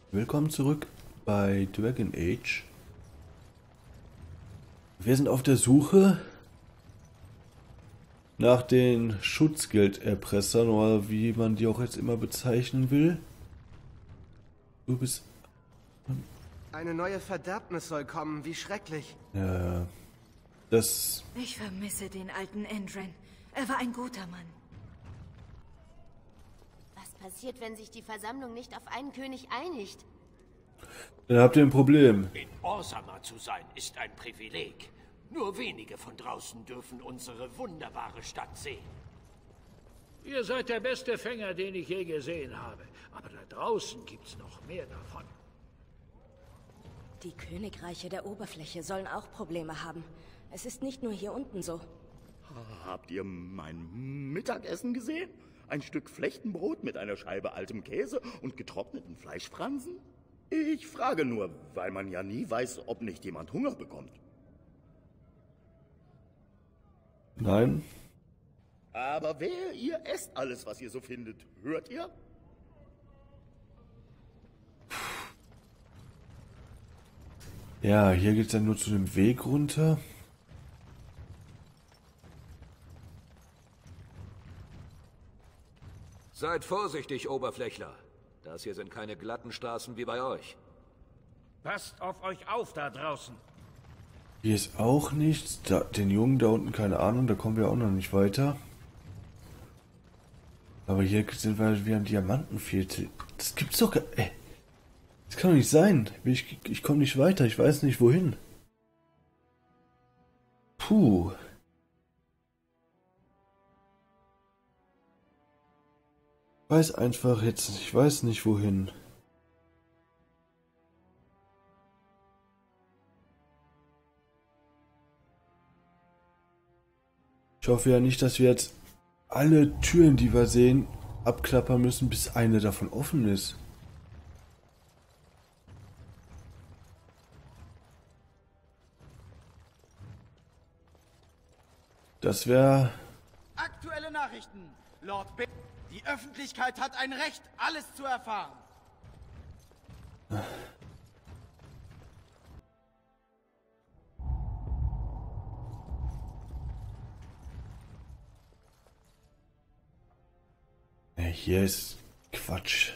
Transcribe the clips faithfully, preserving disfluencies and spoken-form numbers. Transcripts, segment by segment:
Willkommen zurück bei Dragon Age. Wir sind auf der Suche nach den Schutzgelderpressern oder wie man die auch jetzt immer bezeichnen will. Du bist... Eine neue Verderbnis soll kommen, wie schrecklich. Ja, das... Ich vermisse den alten Endren. Er war ein guter Mann. Was passiert, wenn sich die Versammlung nicht auf einen König einigt? Dann habt ihr ein Problem. In Orzammar zu sein, ist ein Privileg. Nur wenige von draußen dürfen unsere wunderbare Stadt sehen. Ihr seid der beste Fänger, den ich je gesehen habe. Aber da draußen gibt's noch mehr davon. Die Königreiche der Oberfläche sollen auch Probleme haben. Es ist nicht nur hier unten so. Habt ihr mein Mittagessen gesehen? Ein Stück Flechtenbrot mit einer Scheibe altem Käse und getrockneten Fleischfransen? Ich frage nur, weil man ja nie weiß, ob nicht jemand Hunger bekommt. Nein. Aber wer, ihr esst alles, was ihr so findet. Hört ihr? Ja, hier geht's dann nur zu dem Weg runter. Seid vorsichtig, Oberflächler. Das hier sind keine glatten Straßen wie bei euch. Passt auf euch auf da draußen. Hier ist auch nichts. Da, den Jungen da unten, keine Ahnung, da kommen wir auch noch nicht weiter. Aber hier sind wir wie am Diamantenviertel. Das gibt's doch gar... Ey, das kann doch nicht sein. Ich, ich komme nicht weiter, ich weiß nicht wohin. Puh. Ich weiß einfach jetzt, ich weiß nicht wohin. Ich hoffe ja nicht, dass wir jetzt alle Türen, die wir sehen, abklappern müssen, bis eine davon offen ist. Das wäre... Aktuelle Nachrichten. Lord B. Die Öffentlichkeit hat ein Recht, alles zu erfahren. Ja, hier ist Quatsch.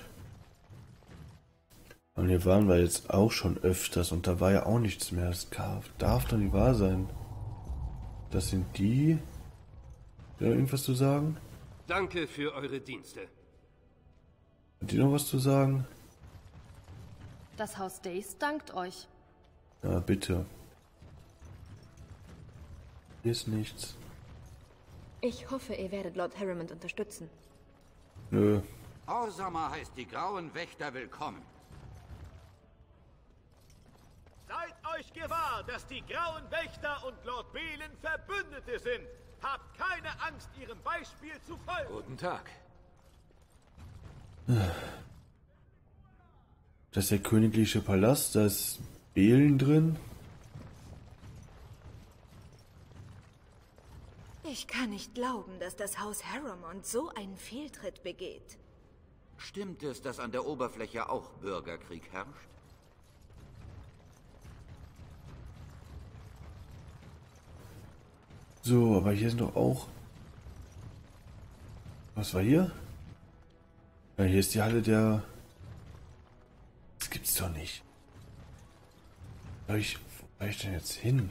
Und hier waren wir jetzt auch schon öfters und da war ja auch nichts mehr. Das darf doch nicht wahr sein. Das sind die... Hat irgendwas zu sagen? Danke für eure Dienste. Hat die noch was zu sagen? Das Haus Days dankt euch. Ja, bitte. Hier ist nichts. Ich hoffe, ihr werdet Lord Harriman unterstützen. Nö. Orzammar heißt die Grauen Wächter willkommen. Seid euch gewahr, dass die Grauen Wächter und Lord Belen Verbündete sind. Habt keine Angst, ihrem Beispiel zu folgen. Guten Tag. Das ist der königliche Palast, da ist Belen drin. Ich kann nicht glauben, dass das Haus Harrowmont so einen Fehltritt begeht. Stimmt es, dass an der Oberfläche auch Bürgerkrieg herrscht? So, aber hier sind doch auch... Was war hier? Ja, hier ist die Halle der... Das gibt's doch nicht. Wo ich, wo war ich denn jetzt hin?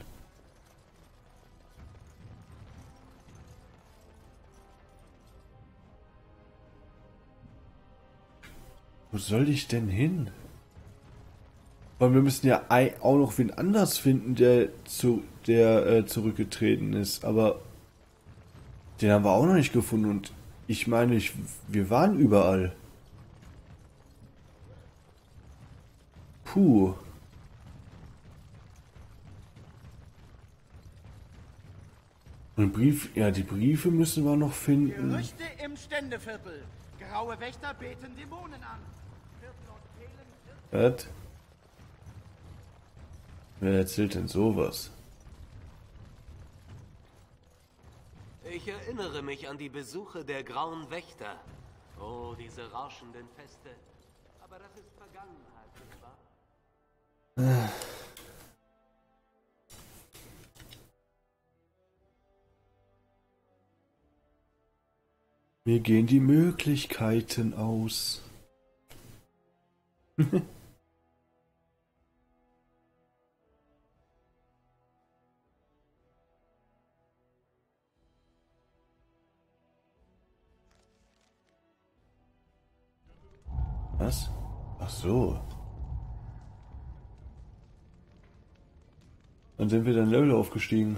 Wo soll ich denn hin? Weil wir müssen ja auch noch wen anders finden, der zu der äh, zurückgetreten ist. Aber den haben wir auch noch nicht gefunden. Und ich meine, ich, wir waren überall. Puh. Und Brief, ja, die Briefe müssen wir noch finden. Gerüchte im Ständeviertel. Graue Wächter beten Dämonen an. Was? Wer erzählt denn sowas? Ich erinnere mich an die Besuche der Grauen Wächter. Oh, diese rauschenden Feste. Aber Aber das ist Vergangenheit, nicht wahr? Äh. Mir gehen die Möglichkeiten aus. Was? Ach so. Dann sind wir dann Level aufgestiegen.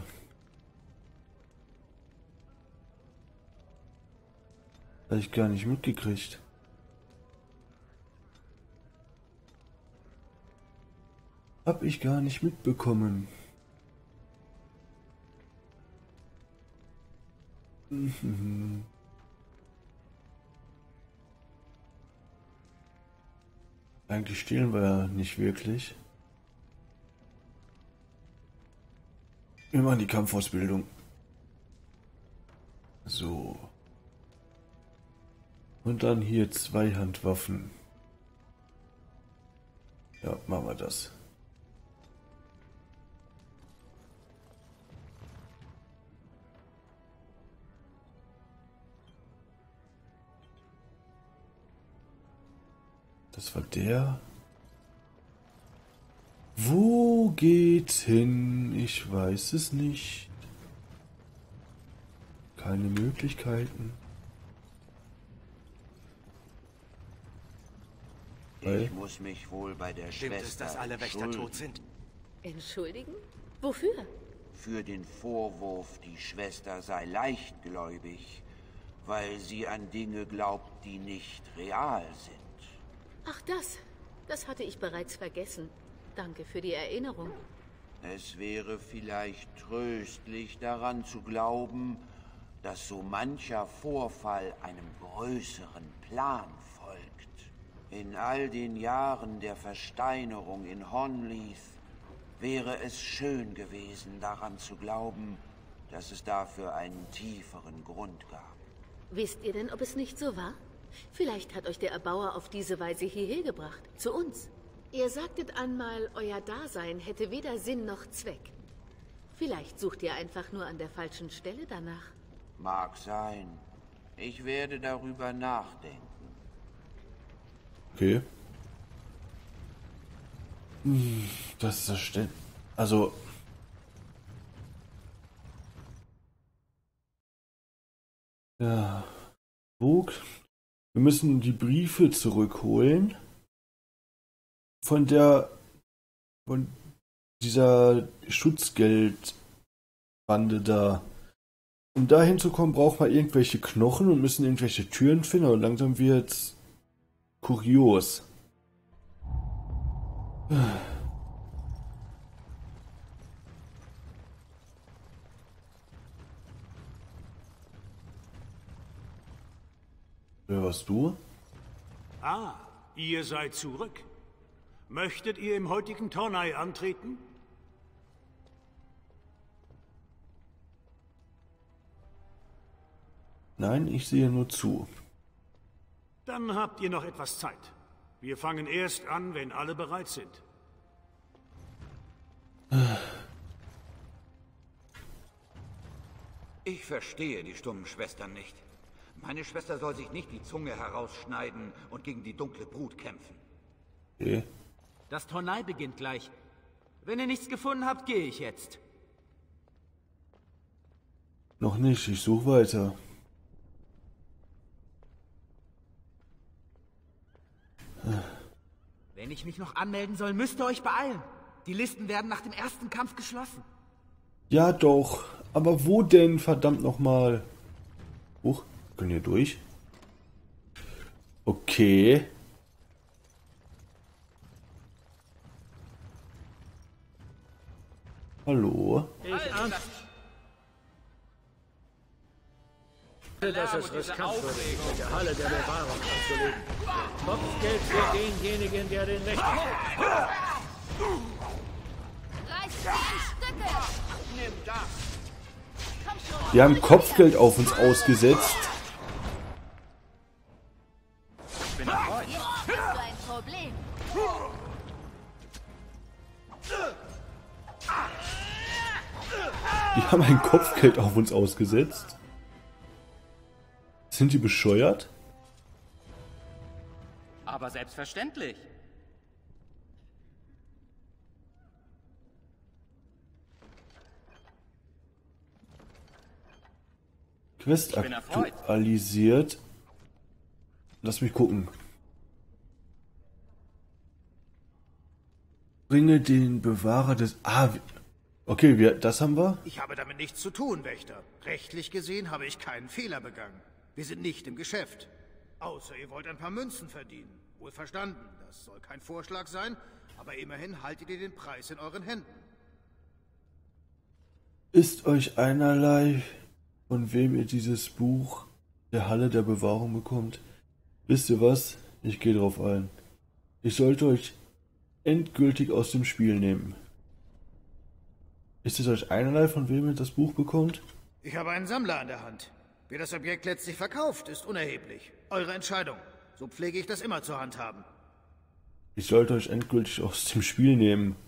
Habe ich gar nicht mitgekriegt. Hab ich gar nicht mitbekommen. Mhm. Eigentlich stehlen wir ja nicht wirklich. Wir machen die Kampfausbildung. So. Und dann hier Zweihandwaffen. Ja, machen wir das. Das war der. Wo geht's hin? Ich weiß es nicht. Keine Möglichkeiten. Ich muss mich wohl bei der Stimmt Schwester es, dass alle Wächter tot sind? Entschuldigen? Wofür? Für den Vorwurf, die Schwester sei leichtgläubig, weil sie an Dinge glaubt, die nicht real sind. Ach das, das hatte ich bereits vergessen. Danke für die Erinnerung. Es wäre vielleicht tröstlich daran zu glauben, dass so mancher Vorfall einem größeren Plan folgt. In all den Jahren der Versteinerung in Honleith wäre es schön gewesen, daran zu glauben, dass es dafür einen tieferen Grund gab. Wisst ihr denn, ob es nicht so war? Vielleicht hat euch der Erbauer auf diese Weise hierher gebracht, zu uns. Ihr sagtet einmal, euer Dasein hätte weder Sinn noch Zweck. Vielleicht sucht ihr einfach nur an der falschen Stelle danach. Mag sein. Ich werde darüber nachdenken. Okay. Hm, das ist das Stell. Also. Ja. Bug. Wir müssen die Briefe zurückholen. Von der. Von dieser Schutzgeldbande da. Um da hinzukommen, braucht man irgendwelche Knochen und müssen irgendwelche Türen finden. Und langsam wird's kurios. Wer warst du? Ah, ihr seid zurück. Möchtet ihr im heutigen Tournai antreten? Nein, ich sehe nur zu. Dann habt ihr noch etwas Zeit. Wir fangen erst an, wenn alle bereit sind. Ich verstehe die stummen Schwestern nicht. Meine Schwester soll sich nicht die Zunge herausschneiden und gegen die dunkle Brut kämpfen. Okay. Das Tournai beginnt gleich. Wenn ihr nichts gefunden habt, gehe ich jetzt. Noch nicht, ich suche weiter. Wenn ich mich noch anmelden soll, müsst ihr euch beeilen. Die Listen werden nach dem ersten Kampf geschlossen. Ja doch, aber wo denn, verdammt nochmal? Huch, können hier durch? Okay. Hallo? Ich ahne, dass es riskant wurde, in der Halle der Bewahrung anzulegen. Kopfgeld für denjenigen, der den Wächter... Reiß dich in Stücke! Nimm das! Komm schon! Die haben Kopfgeld auf uns ausgesetzt. Hast du ein Problem? Die haben ein Kopfgeld auf uns ausgesetzt. Sind die bescheuert? Aber selbstverständlich. Quest aktualisiert. Lass mich gucken. Bringe den Bewahrer des... Ah, okay, wir, das haben wir. Ich habe damit nichts zu tun, Wächter. Rechtlich gesehen habe ich keinen Fehler begangen. Wir sind nicht im Geschäft. Außer ihr wollt ein paar Münzen verdienen. Wohl verstanden, das soll kein Vorschlag sein, aber immerhin haltet ihr den Preis in euren Händen. Ist euch einerlei, von wem ihr dieses Buch der Halle der Bewahrung bekommt? Wisst ihr was? Ich gehe drauf ein. Ich sollte euch endgültig aus dem Spiel nehmen. Ist es euch einerlei, von wem ihr das Buch bekommt? Ich habe einen Sammler an der Hand. Wer das Objekt letztlich verkauft, ist unerheblich. Eure Entscheidung. So pflege ich das immer zur Hand haben. Ich sollte euch endgültig aus dem Spiel nehmen.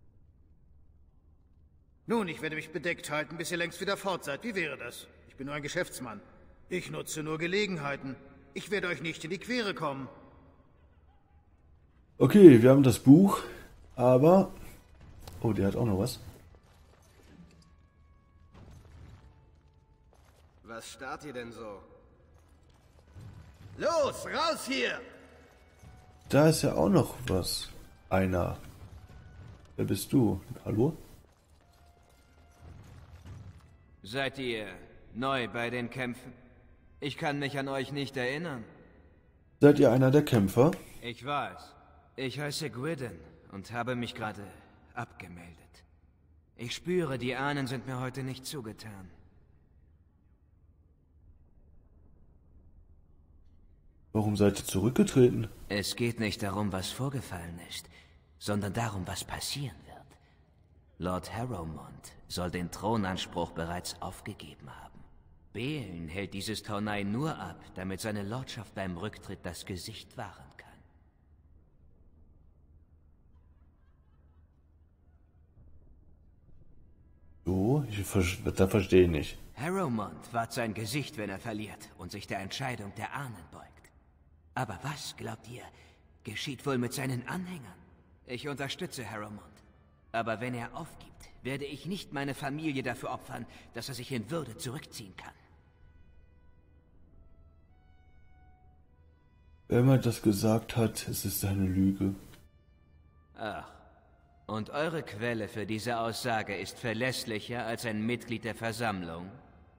Nun, ich werde mich bedeckt halten, bis ihr längst wieder fort seid. Wie wäre das? Ich bin nur ein Geschäftsmann. Ich nutze nur Gelegenheiten. Ich werde euch nicht in die Quere kommen. Okay, wir haben das Buch, aber... Oh, der hat auch noch was. Was starrt ihr denn so? Los, raus hier! Da ist ja auch noch was. Einer. Wer bist du? Hallo? Seid ihr neu bei den Kämpfen? Ich kann mich an euch nicht erinnern. Seid ihr einer der Kämpfer? Ich weiß. Ich heiße Gwydden und habe mich gerade abgemeldet. Ich spüre, die Ahnen sind mir heute nicht zugetan. Warum seid ihr zurückgetreten? Es geht nicht darum, was vorgefallen ist, sondern darum, was passieren wird. Lord Harrowmont soll den Thronanspruch bereits aufgegeben haben. Belen hält dieses Taunai nur ab, damit seine Lordschaft beim Rücktritt das Gesicht wahren kann. So, ich, da verstehe ich nicht. Harrowmont wahrt sein Gesicht, wenn er verliert und sich der Entscheidung der Ahnen beugt. Aber was, glaubt ihr, geschieht wohl mit seinen Anhängern? Ich unterstütze Harrowmont. Aber wenn er aufgibt, werde ich nicht meine Familie dafür opfern, dass er sich in Würde zurückziehen kann. Wenn man das gesagt hat, es ist eine Lüge. Ach, und eure Quelle für diese Aussage ist verlässlicher als ein Mitglied der Versammlung?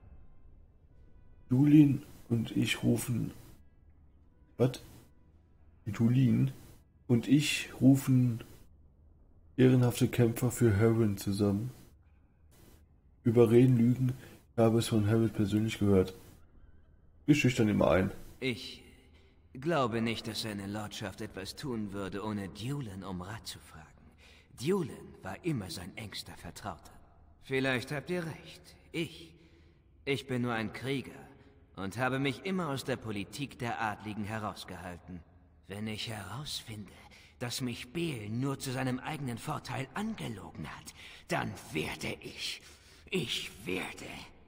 Dulin und ich rufen... Was? Dulin und ich rufen ehrenhafte Kämpfer für Harren zusammen. Überreden, Lügen, ich habe es von Harold persönlich gehört. Wir schüchtern immer ein. Ich glaube nicht, dass seine Lordschaft etwas tun würde, ohne Dulin um Rat zu fragen. Dulin war immer sein engster Vertrauter. Vielleicht habt ihr recht. Ich, ich bin nur ein Krieger und habe mich immer aus der Politik der Adligen herausgehalten. Wenn ich herausfinde, dass mich Belen nur zu seinem eigenen Vorteil angelogen hat, dann werde ich, ich werde...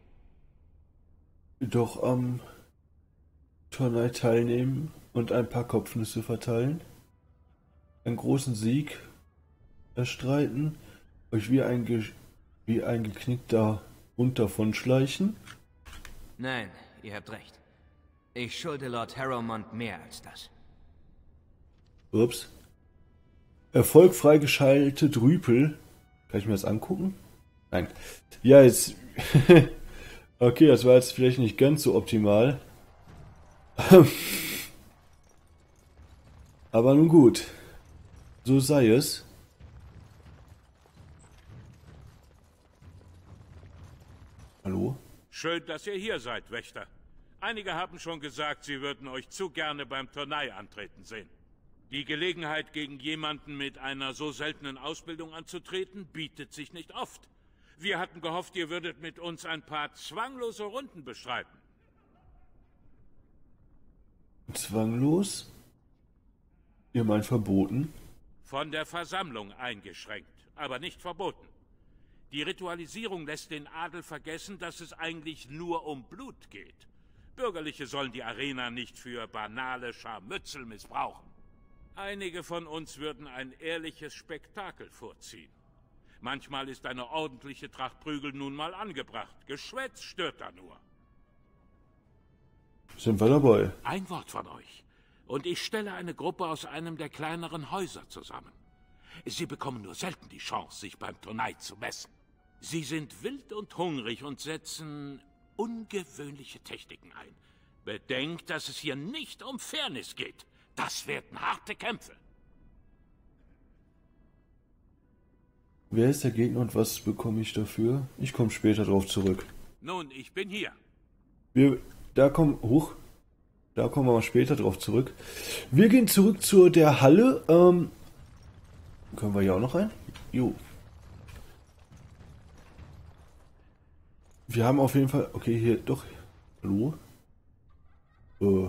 Doch am Turnai teilnehmen und ein paar Kopfnüsse verteilen, einen großen Sieg erstreiten, euch wie ein, Ge wie ein geknickter Hund davonschleichen? Nein, ihr habt recht. Ich schulde Lord Harrowmont mehr als das. Ups. Erfolg freigeschaltet Rüpel. Kann ich mir das angucken? Nein. Ja, jetzt... Okay, das war jetzt vielleicht nicht ganz so optimal. Aber nun gut. So sei es. Hallo? Schön, dass ihr hier seid, Wächter. Einige haben schon gesagt, sie würden euch zu gerne beim Turnai antreten sehen. Die Gelegenheit, gegen jemanden mit einer so seltenen Ausbildung anzutreten, bietet sich nicht oft. Wir hatten gehofft, ihr würdet mit uns ein paar zwanglose Runden bestreiten. Zwanglos? Ihr meint verboten? Von der Versammlung eingeschränkt, aber nicht verboten. Die Ritualisierung lässt den Adel vergessen, dass es eigentlich nur um Blut geht. Bürgerliche sollen die Arena nicht für banale Scharmützel missbrauchen. Einige von uns würden ein ehrliches Spektakel vorziehen. Manchmal ist eine ordentliche Tracht Prügel nun mal angebracht. Geschwätz stört da nur. Sind wir dabei? Ein Wort von euch. Und ich stelle eine Gruppe aus einem der kleineren Häuser zusammen. Sie bekommen nur selten die Chance, sich beim Turnai zu messen. Sie sind wild und hungrig und setzen ungewöhnliche Techniken ein. Bedenkt, dass es hier nicht um Fairness geht. Das werden harte Kämpfe. Wer ist der Gegner und was bekomme ich dafür? Ich komme später drauf zurück. Nun, ich bin hier. Wir, da kommen, hoch, da kommen wir mal später drauf zurück. Wir gehen zurück zu der Halle. Ähm, können wir hier auch noch rein? Jo. Wir haben auf jeden Fall, okay, hier, doch, hallo? Äh.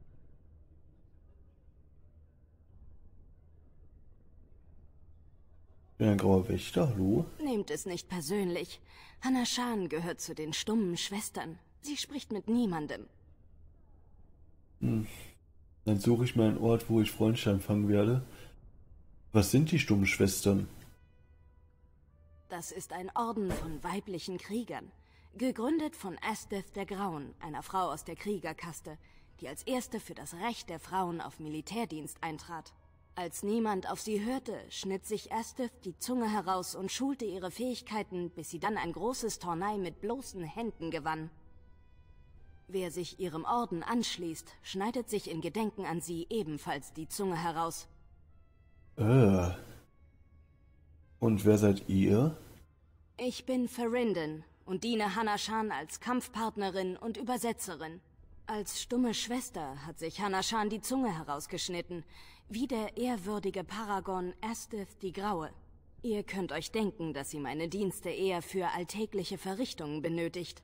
Ein grauer Wächter, hallo? Nehmt es nicht persönlich. Hana-Shan gehört zu den stummen Schwestern. Sie spricht mit niemandem. Hm. Dann suche ich mal einen Ort, wo ich Freundschaft empfangen werde. Was sind die stummen Schwestern? Das ist ein Orden von weiblichen Kriegern. Gegründet von Asdith der Grauen, einer Frau aus der Kriegerkaste, die als erste für das Recht der Frauen auf Militärdienst eintrat. Als niemand auf sie hörte, schnitt sich Asdith die Zunge heraus und schulte ihre Fähigkeiten, bis sie dann ein großes Turnai mit bloßen Händen gewann. Wer sich ihrem Orden anschließt, schneidet sich in Gedenken an sie ebenfalls die Zunge heraus. Äh. Und wer seid ihr? Ich bin Ferindon und diene Hana-Shan als Kampfpartnerin und Übersetzerin. Als stumme Schwester hat sich Hana-Shan die Zunge herausgeschnitten, wie der ehrwürdige Paragon Asdith die Graue. Ihr könnt euch denken, dass sie meine Dienste eher für alltägliche Verrichtungen benötigt.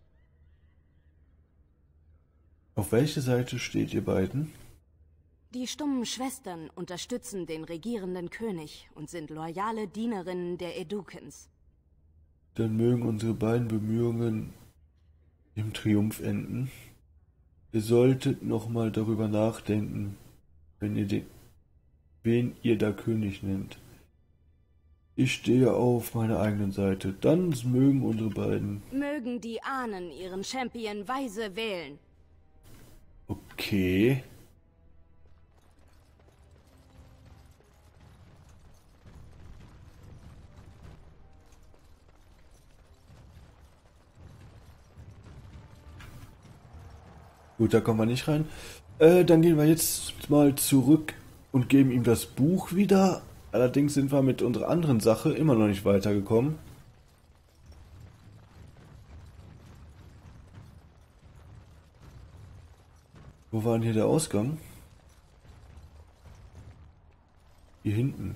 Auf welche Seite steht ihr beiden? Die stummen Schwestern unterstützen den regierenden König und sind loyale Dienerinnen der Edukens. Dann mögen unsere beiden Bemühungen im Triumph enden. Ihr solltet nochmal darüber nachdenken, wenn ihr den, wen ihr da König nennt. Ich stehe auf meiner eigenen Seite. Dann mögen unsere beiden... Mögen die Ahnen ihren Champion weise wählen. Okay. Gut, da kommen wir nicht rein. Äh, dann gehen wir jetzt mal zurück und geben ihm das Buch wieder. Allerdings sind wir mit unserer anderen Sache immer noch nicht weitergekommen. Wo war denn hier der Ausgang? Hier hinten.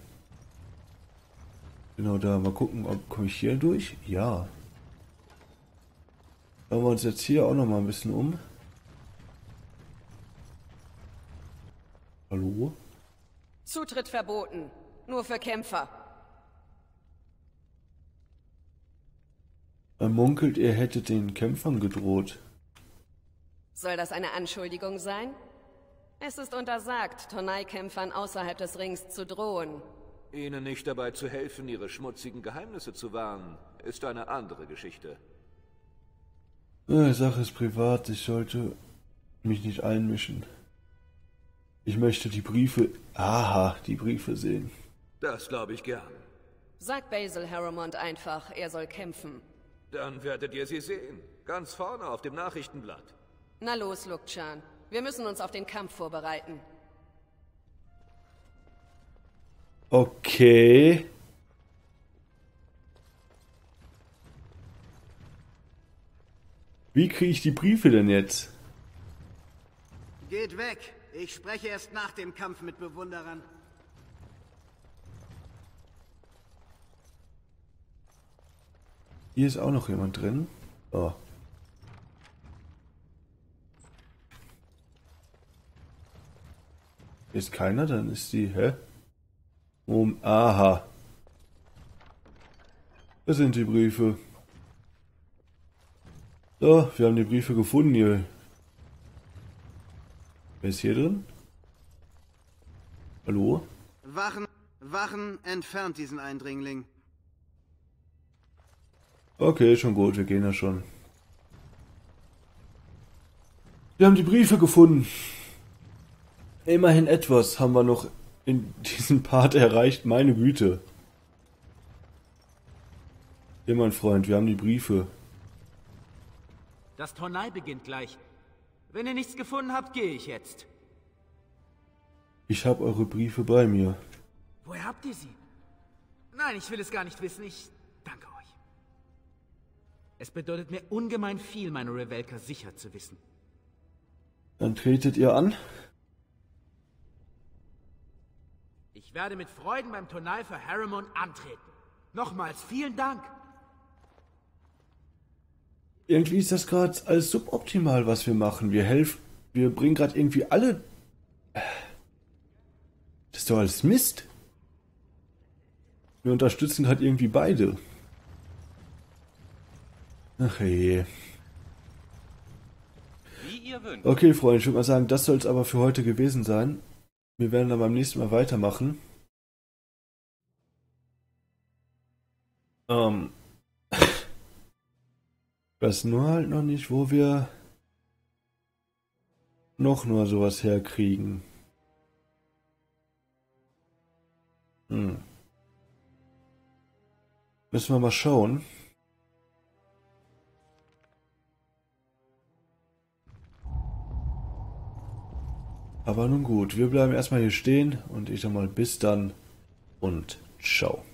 Genau da. Mal gucken, ob komme ich hier durch? Ja. Schauen wir uns jetzt hier auch noch mal ein bisschen um. Hallo? Zutritt verboten. Nur für Kämpfer. Man munkelt, ihr hättet den Kämpfern gedroht. Soll das eine Anschuldigung sein? Es ist untersagt, Turnai-Kämpfern außerhalb des Rings zu drohen. Ihnen nicht dabei zu helfen, ihre schmutzigen Geheimnisse zu wahren, ist eine andere Geschichte. Die Sache ist privat, ich sollte mich nicht einmischen. Ich möchte die Briefe... Aha, die Briefe sehen. Das glaube ich gern. Sagt Basil Harrowmont einfach, er soll kämpfen. Dann werdet ihr sie sehen. Ganz vorne auf dem Nachrichtenblatt. Na los, Lukchan. Wir müssen uns auf den Kampf vorbereiten. Okay. Wie kriege ich die Briefe denn jetzt? Geht weg. Ich spreche erst nach dem Kampf mit Bewunderern. Hier ist auch noch jemand drin. Oh. Ist keiner, dann ist die... Hä? Um, aha. Das sind die Briefe. So, wir haben die Briefe gefunden hier. Wer ist hier drin? Hallo? Wachen, Wachen, entfernt diesen Eindringling. Okay, schon gut, wir gehen ja schon. Wir haben die Briefe gefunden. Immerhin etwas haben wir noch in diesem Part erreicht, meine Güte. Hier, mein Freund, wir haben die Briefe. Das Tornei beginnt gleich. Wenn ihr nichts gefunden habt, gehe ich jetzt. Ich habe eure Briefe bei mir. Woher habt ihr sie? Nein, ich will es gar nicht wissen. Ich danke euch. Es bedeutet mir ungemein viel, meine Revelka sicher zu wissen. Dann tretet ihr an. Ich werde mit Freuden beim Tornei für Harriman antreten. Nochmals vielen Dank. Irgendwie ist das gerade alles suboptimal, was wir machen. Wir helfen, wir bringen gerade irgendwie alle... Das ist doch alles Mist. Wir unterstützen gerade irgendwie beide. Ach je. Wie ihr wünscht. Okay, Freunde, ich würde mal sagen, das soll es aber für heute gewesen sein. Wir werden dann beim nächsten Mal weitermachen. Ähm... Ich weiß nur halt noch nicht, wo wir noch nur sowas herkriegen. Hm. Müssen wir mal schauen. Aber nun gut, wir bleiben erstmal hier stehen und ich sag mal bis dann und ciao.